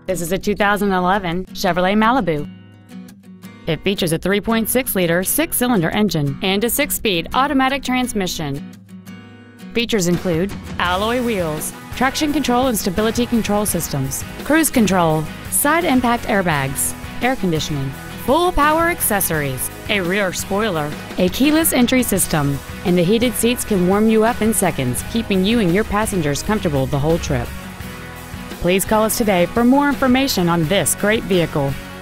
This is a 2011 Chevrolet Malibu. It features a 3.6-liter 6-cylinder engine and a 6-speed automatic transmission. Features include alloy wheels, traction control and stability control systems, cruise control, side impact airbags, air conditioning, full power accessories, a rear spoiler, a keyless entry system, and the heated seats can warm you up in seconds, keeping you and your passengers comfortable the whole trip. Please call us today for more information on this great vehicle.